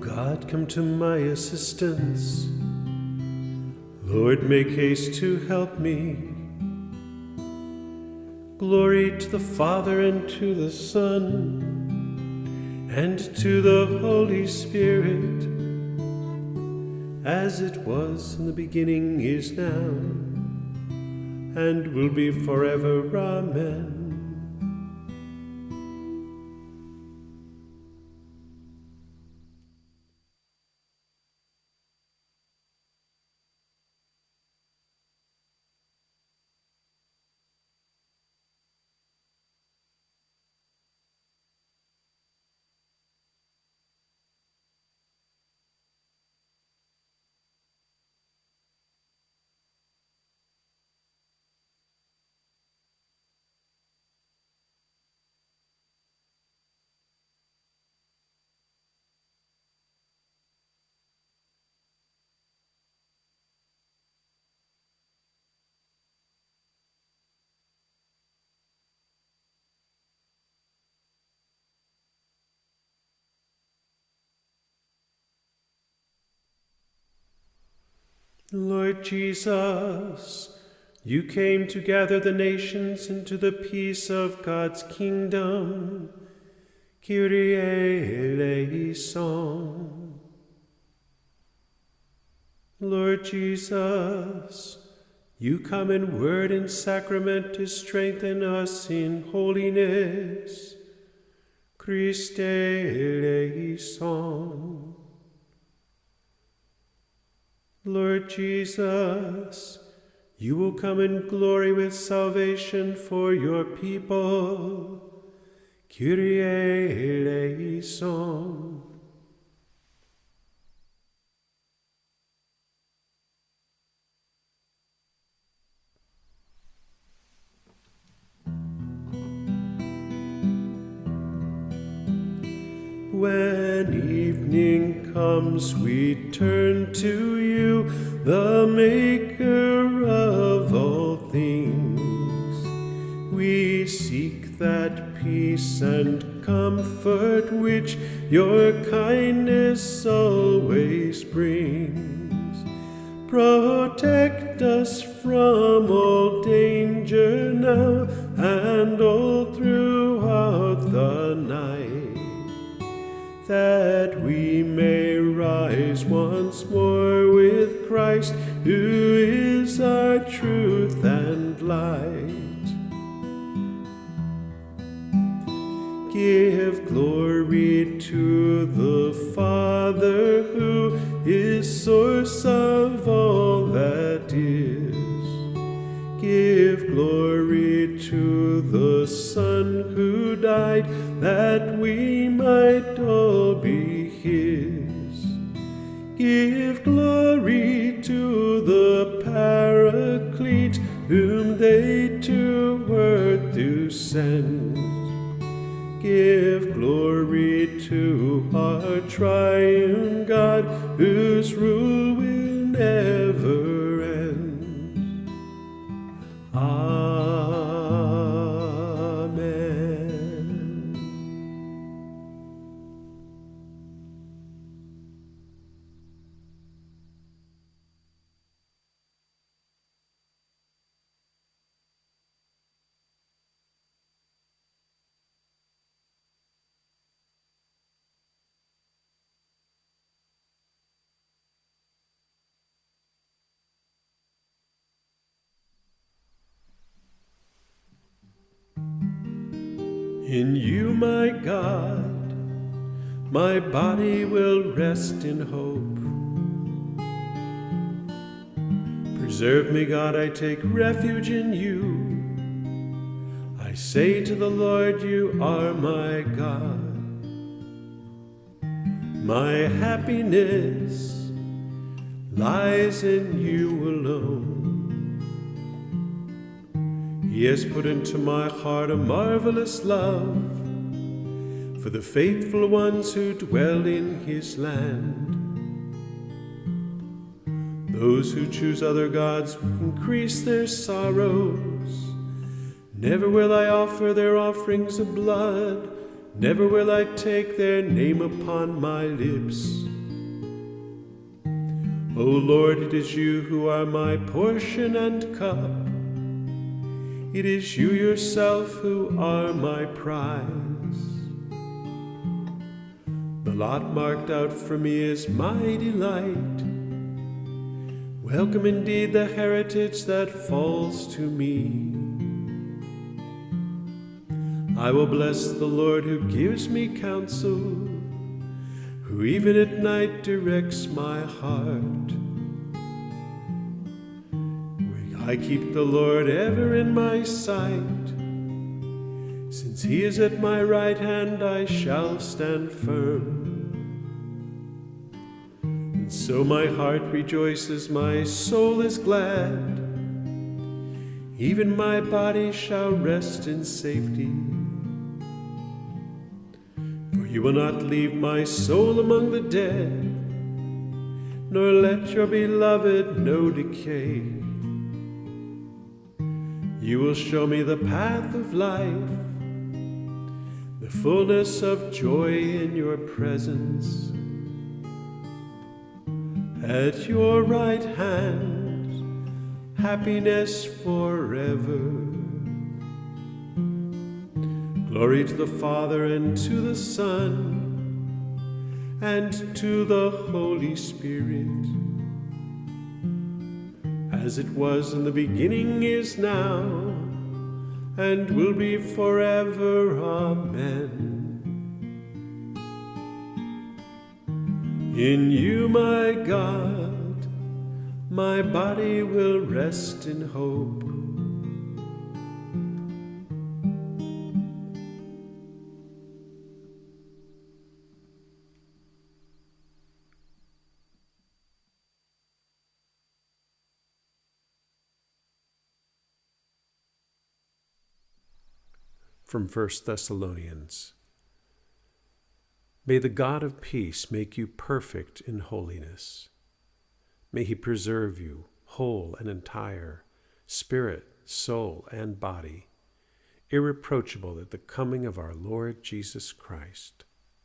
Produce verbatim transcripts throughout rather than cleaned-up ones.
God, come to my assistance. Lord, make haste to help me. Glory to the Father, and to the Son, and to the Holy Spirit, as it was in the beginning, is now, and will be forever. Amen. Lord Jesus, you came to gather the nations into the peace of God's kingdom. Kyrie eleison. Lord Jesus, you come in word and sacrament to strengthen us in holiness. Christe eleison. Lord Jesus, you will come in glory with salvation for your people. Kyrie eleison. When evening comes, we turn to you, the maker of all things. We seek that peace and comfort which your kindness always brings. Protect us from all danger now and all throughout the night, that we may rise once more with Christ, who is our truth and light. Give glory to the Father, who is source of all that is. Give glory to the Son, who died that we might all be his. Give glory to the Paraclete, whom they to earth do send. Give glory to our triune God, whose rule will never end. Amen. In you, my God, my body will rest in hope. Preserve me, God, I take refuge in you. I say to the Lord, you are my God. My happiness lies in you alone. He has put into my heart a marvelous love for the faithful ones who dwell in his land. Those who choose other gods increase their sorrows. Never will I offer their offerings of blood. Never will I take their name upon my lips. O Lord, it is you who are my portion and cup. It is you yourself who are my prize. The lot marked out for me is my delight. Welcome indeed the heritage that falls to me. I will bless the Lord who gives me counsel, who even at night directs my heart. I keep the Lord ever in my sight. Since he is at my right hand, I shall stand firm. And so my heart rejoices, my soul is glad. Even my body shall rest in safety. For you will not leave my soul among the dead, nor let your beloved know decay. You will show me the path of life, the fullness of joy in your presence. At your right hand, happiness forever. Glory to the Father, and to the Son, and to the Holy Spirit, as it was in the beginning, is now, and will be forever. Amen. In you, my God, my body will rest in hope. From First Thessalonians. May the God of peace make you perfect in holiness. May he preserve you whole and entire, spirit, soul, and body, irreproachable at the coming of our Lord Jesus Christ.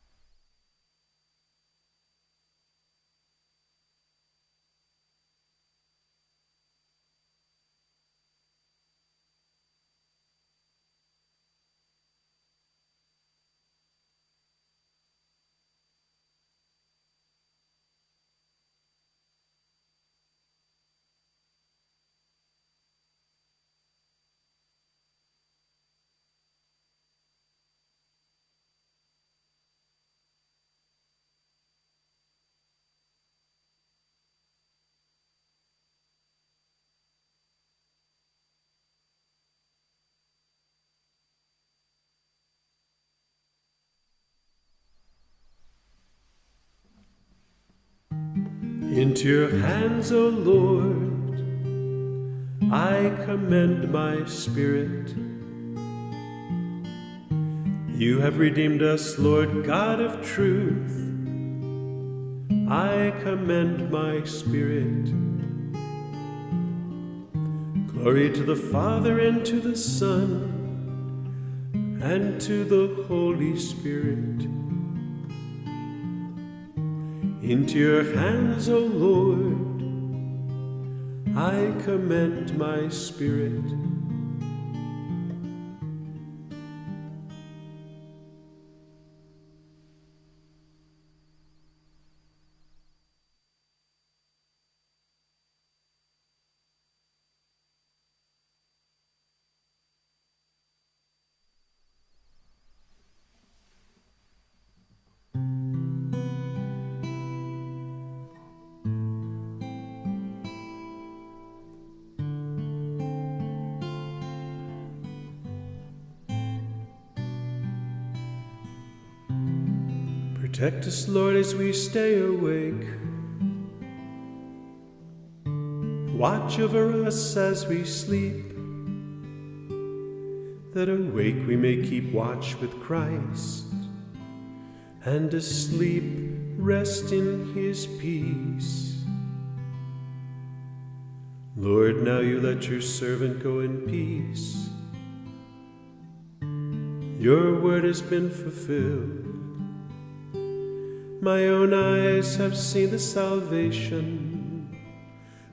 Into your hands, O Lord, I commend my spirit. You have redeemed us, Lord God of truth. I commend my spirit. Glory to the Father, and to the Son, and to the Holy Spirit. Into your hands, O Lord, I commend my spirit. Protect us, Lord, as we stay awake. Watch over us as we sleep, that awake we may keep watch with Christ, and asleep rest in his peace. Lord, now you let your servant go in peace. Your word has been fulfilled. My own eyes have seen the salvation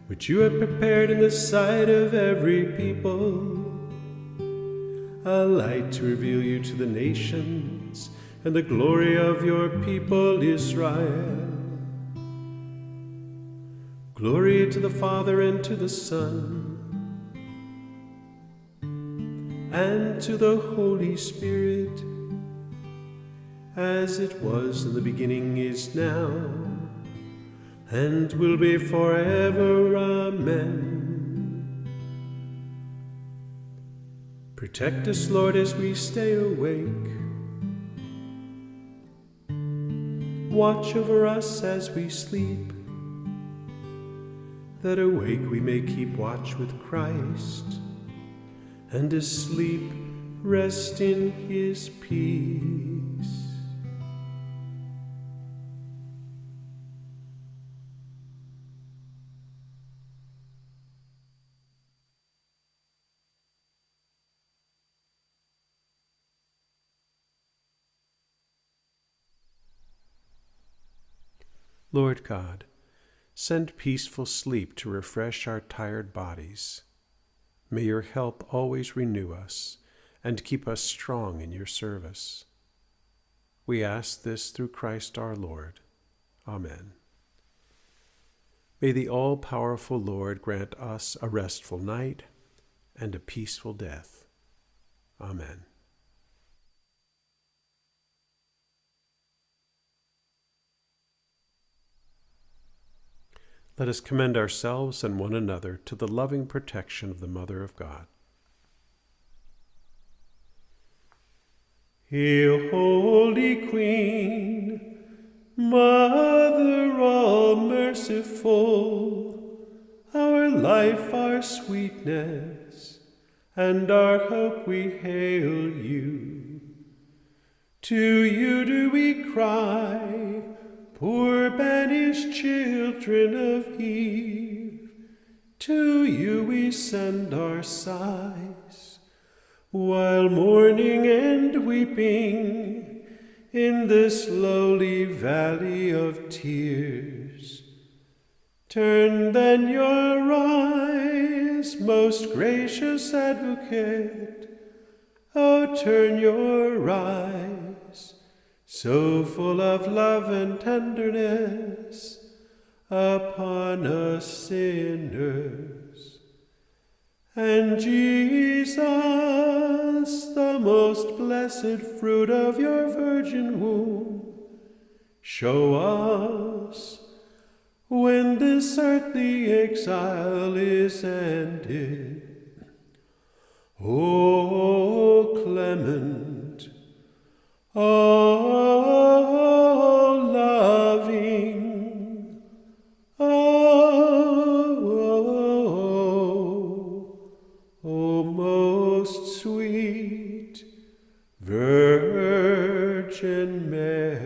which you have prepared in the sight of every people, a light to reveal you to the nations, and the glory of your people Israel. Glory to the Father, and to the Son, and to the Holy Spirit, as it was in the beginning, is now, and will be forever. Amen. Protect us, Lord, as we stay awake. Watch over us as we sleep, that awake we may keep watch with Christ, and asleep rest in his peace. Lord God, send peaceful sleep to refresh our tired bodies. May your help always renew us and keep us strong in your service. We ask this through Christ our Lord. Amen. May the all-powerful Lord grant us a restful night and a peaceful death. Amen. Let us commend ourselves and one another to the loving protection of the Mother of God. Hail, Holy Queen, Mother all-merciful, our life, our sweetness, and our hope, we hail you. To you do we cry, poor banished children of Eve. To you we send our sighs, while mourning and weeping in this lowly valley of tears. Turn then your eyes, most gracious Advocate, oh, turn your eyes, so full of love and tenderness, upon us sinners. And Jesus, the most blessed fruit of your virgin womb, show us when this earthly exile is ended. O clement, O loving, O, O most sweet Virgin Mary.